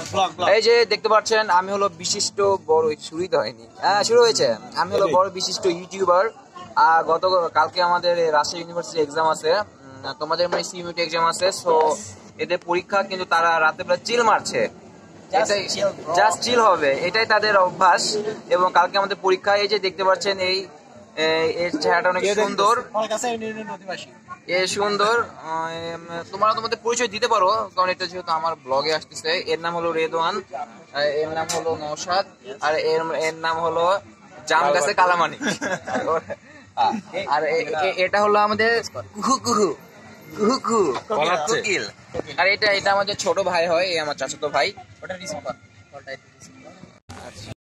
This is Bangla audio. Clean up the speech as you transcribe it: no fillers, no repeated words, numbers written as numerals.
এই যে দেখতে পাচ্ছেন আমি হলো বিশিষ্ট বড়, শুরুই তো হয়নি, হ্যাঁ শুরু হয়েছে। আমি হলো বড় বিশিষ্ট ইউটিউবার। আর কালকে আমাদের রাজশাহী ইউনিভার্সিটি এক্সাম আছে, তোমাদের মানে সিইউটি এক্সাম আছে। সো এদের পরীক্ষা, কিন্তু তারা রাতে বেলা চিল মারছে, এটাই জাস্ট চিল হবে, এটাই তাদের অভ্যাস। এবং কালকে আমাদের পরীক্ষা। এই যে দেখতে পাচ্ছেন এই এর চেহারাটা অনেক সুন্দর, এ সুন্দর। তোমরা তোমাদের পরিচয় দিতে পারো, কারণ এটা যেহেতু আমার ব্লগে আসতেছে। এর নাম হলো রেদওয়ান, এর নাম হলো নওশাদ, আর এর নাম হলো জাম গাছে কালামানি। আর এটা হলো আমাদের কুহু কুহু কুহু কুহু কোকিল। আর এটা আমাদের ছোট ভাই হয়, আমার চাচাতো ভাই।